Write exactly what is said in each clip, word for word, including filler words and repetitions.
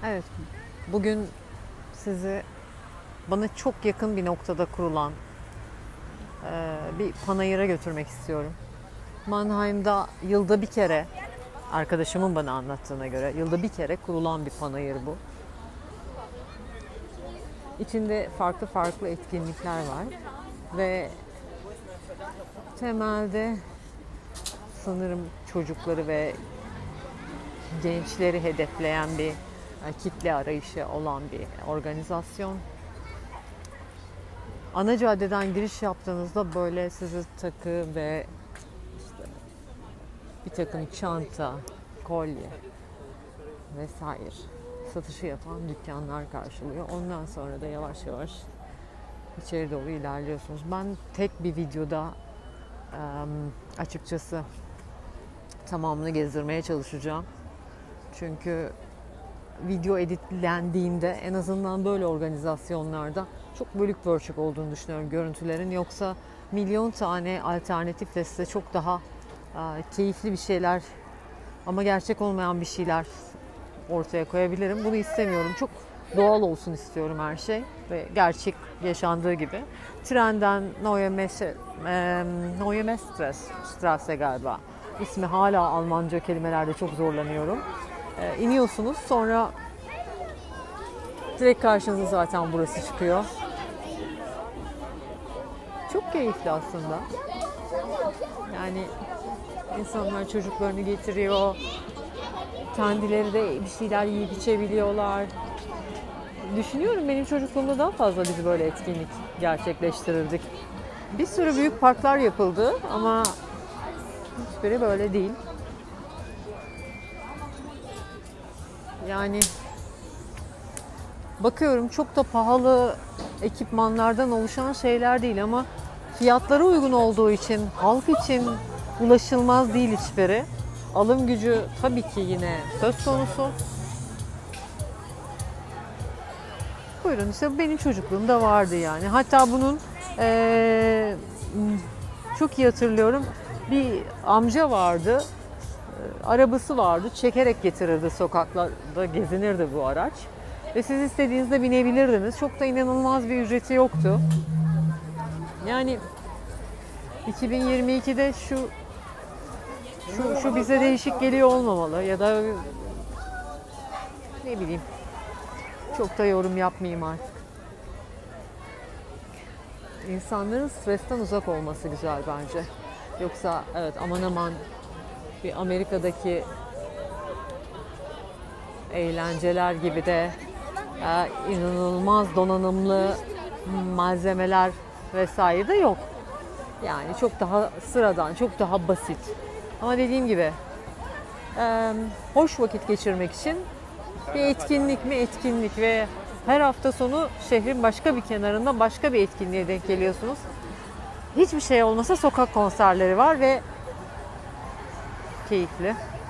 Evet, bugün sizi bana çok yakın bir noktada kurulan e, bir panayıra götürmek istiyorum. Mannheim'da yılda bir kere, arkadaşımın bana anlattığına göre yılda bir kere kurulan bir panayır bu. İçinde farklı farklı etkinlikler var ve temelde sanırım çocukları ve gençleri hedefleyen bir kitle arayışı olan bir organizasyon. Ana caddeden giriş yaptığınızda böyle sizi takı ve işte bir takım çanta, kolye vesaire satışı yapan dükkanlar karşılıyor. Ondan sonra da yavaş yavaş içeri doğru ilerliyorsunuz. Ben tek bir videoda açıkçası tamamını gezdirmeye çalışacağım. Çünkü video editlendiğinde en azından böyle organizasyonlarda çok bölük pörçük olduğunu düşünüyorum görüntülerin. Yoksa milyon tane alternatifle size çok daha e, keyifli bir şeyler ama gerçek olmayan bir şeyler ortaya koyabilirim. Bunu istemiyorum. Çok doğal olsun istiyorum her şey ve gerçek yaşandığı gibi. Trenden Neue Messe, e, Neue Messestrasse galiba. İsmi hala Almanca kelimelerde çok zorlanıyorum. E, iniyorsunuz, sonra direkt karşınıza zaten burası çıkıyor. Çok keyifli aslında. Yani insanlar çocuklarını getiriyor. Kendileri de bir şeyler yiyip içebiliyorlar. Düşünüyorum, benim çocukluğumda daha fazla biz böyle etkinlik gerçekleştirirdik. Bir sürü büyük parklar yapıldı ama hiçbiri böyle değil. Yani bakıyorum, çok da pahalı ekipmanlardan oluşan şeyler değil ama fiyatları uygun olduğu için, halk için ulaşılmaz değil hiçbiri. Alım gücü tabii ki yine söz konusu. Buyurun, işte benim çocukluğumda vardı yani. Hatta bunun ee, çok iyi hatırlıyorum, bir amca vardı. Arabası vardı. Çekerek getirirdi, sokaklarda gezinirdi bu araç. Ve siz istediğinizde binebilirdiniz. Çok da inanılmaz bir ücreti yoktu. Yani iki bin yirmi ikide şu şu şu bize değişik geliyor olmamalı ya da ne bileyim, çok da yorum yapmayayım artık. İnsanların stresten uzak olması güzel bence. Yoksa evet, aman aman bir Amerika'daki eğlenceler gibi de e, inanılmaz donanımlı malzemeler vesaire de yok. Yani çok daha sıradan, çok daha basit. Ama dediğim gibi e, hoş vakit geçirmek için bir etkinlik mi etkinlik ve her hafta sonu şehrin başka bir kenarında başka bir etkinliğe denk geliyorsunuz. Hiçbir şey olmasa sokak konserleri var ve keyifli.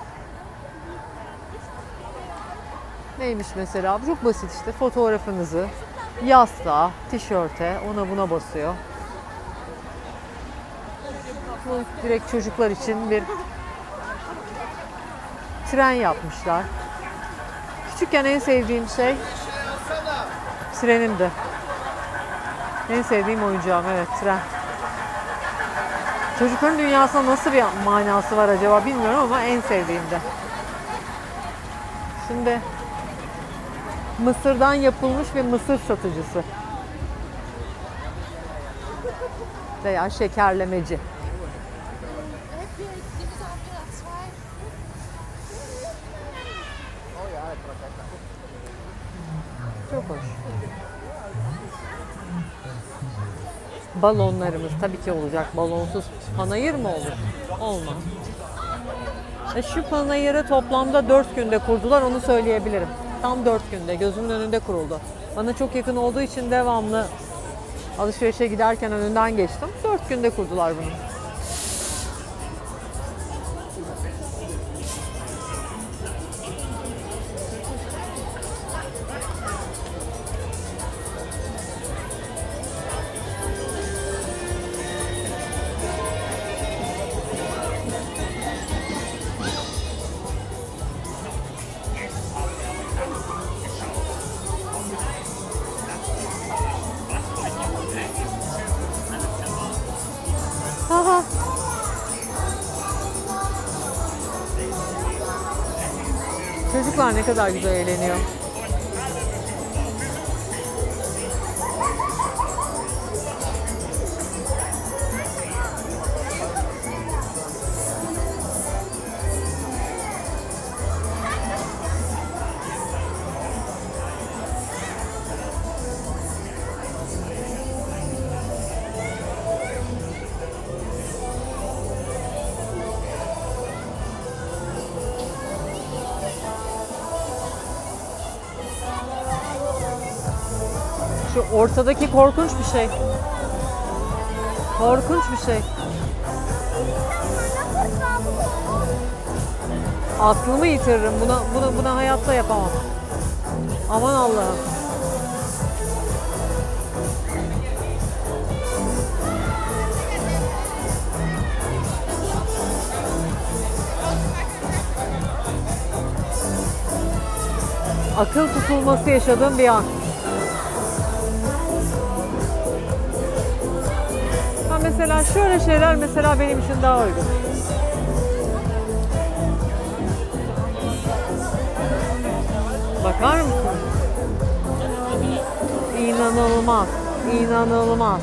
Neymiş mesela? Çok basit işte. Fotoğrafınızı yastığa, tişörte, ona buna basıyor. Bu direkt çocuklar için bir tren yapmışlar. Küçükken en sevdiğim şey trenimdi. En sevdiğim oyuncağım, evet, tren. Çocukların dünyasında nasıl bir manası var acaba bilmiyorum ama en sevdiğimdi. Şimdi mısırdan yapılmış bir mısır satıcısı veya şekerlemeci. Çok hoş. Balonlarımız tabii ki olacak. Balonsuz panayır mı olur? Olmaz. E şu panayırı toplamda dört günde kurdular, onu söyleyebilirim. Tam dört günde, gözümün önünde kuruldu. Bana çok yakın olduğu için devamlı alışverişe giderken önünden geçtim. Dört günde kurdular bunu. Çocuklar ne kadar güzel eğleniyor. Şu ortadaki korkunç bir şey. Korkunç bir şey. Aklımı yitiririm. Buna, buna, buna hayatta yapamam. Aman Allah'ım. Akıl tutulması yaşadığım bir an. Ha mesela şöyle şeyler mesela benim için daha uygun. Bakar mısın? İnanılmaz, inanılmaz.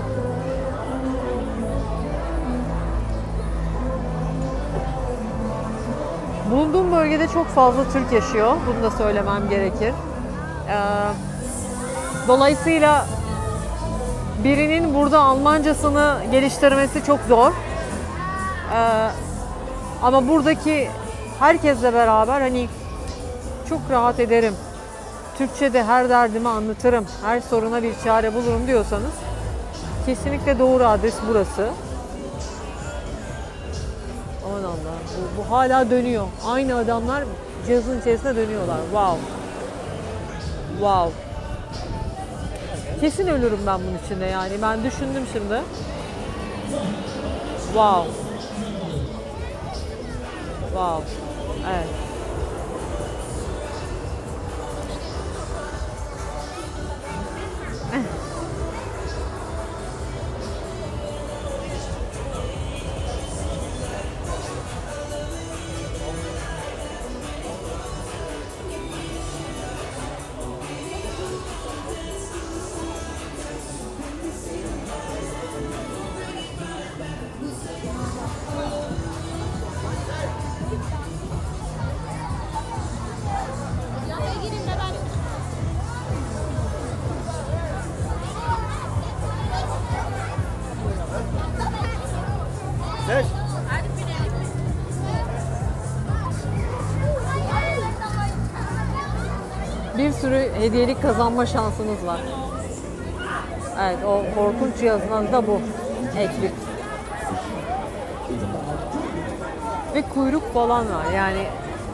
Bulunduğum bölgede çok fazla Türk yaşıyor. Bunu da söylemem gerekir. Ee, dolayısıyla birinin burada Almancasını geliştirmesi çok zor. Ee, ama buradaki herkesle beraber hani çok rahat ederim. Türkçe'de her derdimi anlatırım, her soruna bir çare bulurum diyorsanız kesinlikle doğru adres burası. Aman Allah, bu, bu hala dönüyor. Aynı adamlar cihazın içerisinde dönüyorlar. Wow. Wow. Kesin ölürüm ben bunun içinde yani. Ben düşündüm şimdi. Wow. Wow. Evet. Bir sürü hediyelik kazanma şansınız var. Evet, o korkunç cihazın adı da bu. Eklik. Ve kuyruk falan var yani.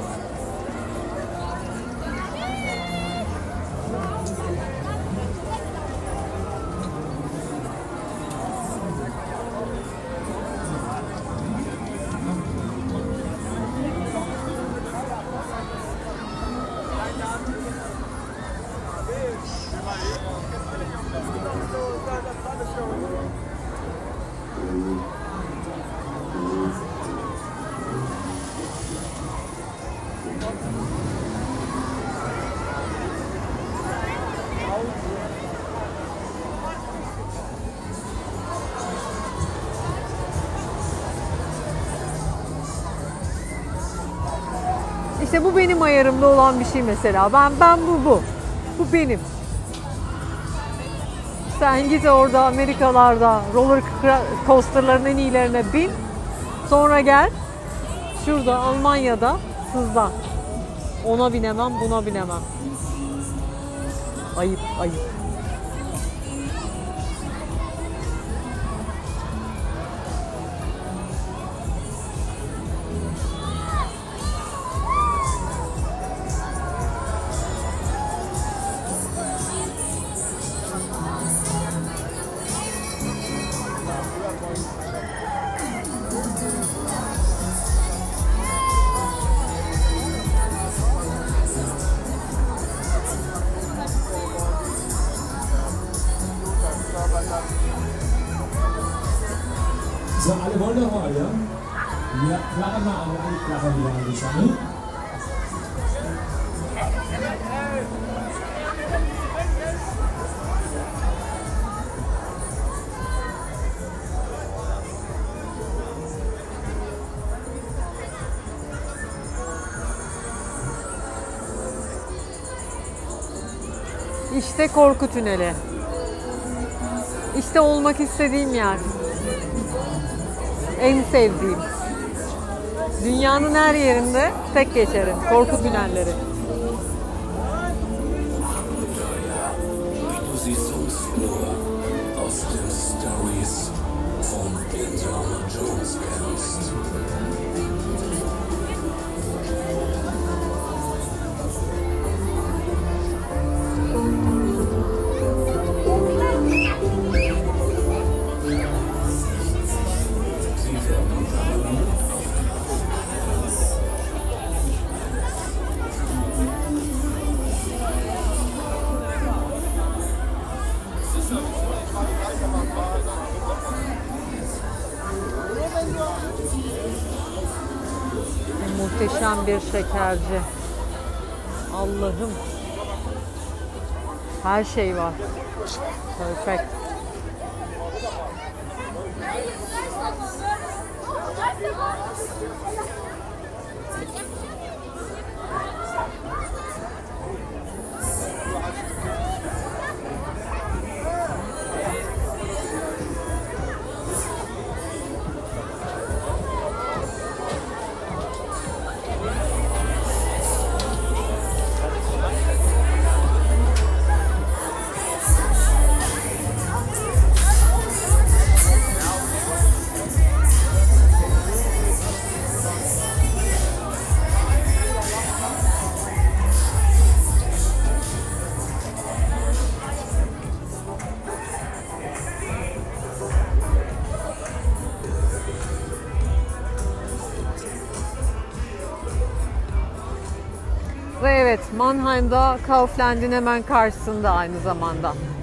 İşte bu benim ayarımda olan bir şey mesela. Ben ben bu bu. Bu benim. Sen git orada Amerikalarda roller coaster'ların en iyilerine bin. Sonra gel. Şurada Almanya'da hızlan. Ona binemem, buna binemem. Ayıp, ayıp. So, alle wollen noch mal, ja? Ja, klappen mal alle, alle klappen wieder an die Sache. İşte korku tüneli. İşte olmak istediğim yer. En sevdiğim. Dünyanın her yerinde tek geçerim. Korku tünelleri. Du siehst uns nur aus den Stories vom Indiana Jones kennst. Muhteşem bir şekerci. Allah'ım. Her şey var. Perfect. Ve evet, Mannheim'da Kaufland'in hemen karşısında aynı zamanda.